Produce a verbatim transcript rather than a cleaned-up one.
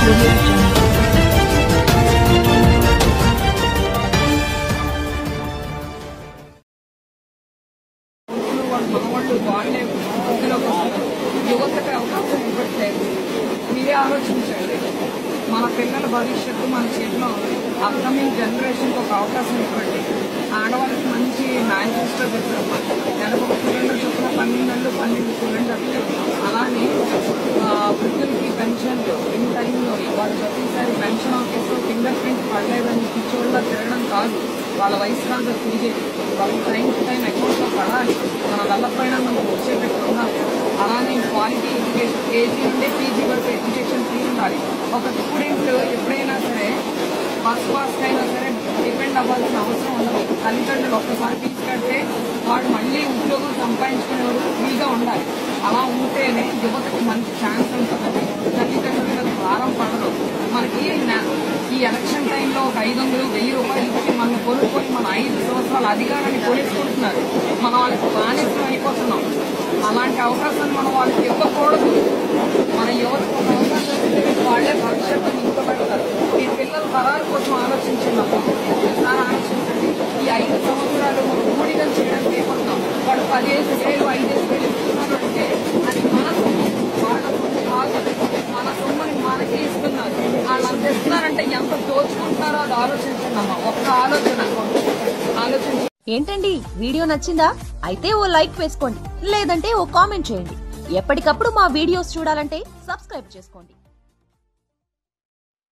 యువతకు అవకాశం ఇవ్వట్లేదు. మీరే ఆలోచించండి. మన పిల్లల భవిష్యత్తు మన చేతిలో ఉంది. అప్కమింగ్ జనరేషన్కి ఒక అవకాశం ఇవ్వండి. ఆడవాళ్ళకి మంచి మేనిఫెస్టో పెట్టారు. నెలకు ఒక సిలిండర్ చొప్పున పన్నెండు నెలలు పన్నెండు సిలిండర్లు. అలానే వృద్ధులకి పెన్షన్లు ఇన్ టైంలో వాళ్ళు ప్రతిసారి పెన్షన్ ఆఫీస్లో ఫింగర్ ప్రింట్ పడలేదని పిచ్చోళ్ళ తిరగడం కాదు. వాళ్ళ వయసు రాగా తిరిగేది. వాళ్ళకి టైం టు టైం అకౌంట్లో పడాలి. మన వెళ్ళకపోయినా మనం వచ్చేటట్టు ఉండాలి. అలానే క్వాలిటీ ఎడ్యుకేషన్ కేజీ నుండి పీజీ వరకు ఎడ్యుకేషన్ ఫ్రీ ఉండాలి. ఒక స్టూడెంట్ ఎప్పుడైనా సరే ఫస్ట్ ఫాస్ట్ అయినా సరే డిపెండ్ అవ్వాల్సిన అవసరం ఉండదు. తల్లిదండ్రులు ఒక్కసారి ఫీజు కడితే వాడు మళ్ళీ ఉద్యోగం సంపాదించుకునే వరకు ఫ్రీగా ఉండాలి. అలా ఉంటేనే యువతకు మంచి ఛాన్స్ ఉంటుంది. తల్లిదండ్రులకు భారం పడదు. మనకి ఈ ఎలక్షన్ టైంలో ఒక ఐదు వందలు వెయ్యి రూపాయలు ఇచ్చి మనం కొనుక్కొని మన ఐదు సంవత్సరాల అధికారాన్ని కొనేసుకుంటున్నారు. మనం వాళ్ళకి బానిసం అయిపోతున్నాం. అలాంటి అవకాశాన్ని మనం వాళ్ళకి ఇవ్వకూడదు. మన యువతకు ఒక అవకాశం ఇస్తే వాళ్ళే భవిష్యత్తు నింపబడతారు. మీ పిల్లల తరాల కోసం ఆలోచించినప్పుడు దాన్ని ఆలోచించండి. ఈ ఐదు సంవత్సరాలు మనం ఊడిగం చేయడం లేకున్నాం. వాడు పదిహేను వేలు ఐదేసి వేలు ఇస్తున్నారు అంటే అది మన సొమ్ము, వాళ్ళ సొమ్ము కాదు. మన సొమ్ముని మనకే ఇస్తున్నారు. వాళ్ళు అంత ఇస్తున్నారంటే ఎంత దోచుకుంటున్నారో అది ఆలోచించండి అమ్మా. ఒక్క ఆలోచన ఆలోచించి. ఏంటండి వీడియో నచ్చిందా? అయితే ఓ లైక్ వేసుకోండి, లేదంటే ఓ కామెంట్ చేయండి. ఎప్పటికప్పుడు మా వీడియోస్ చూడాలంటే సబ్స్క్రైబ్ చేసుకోండి.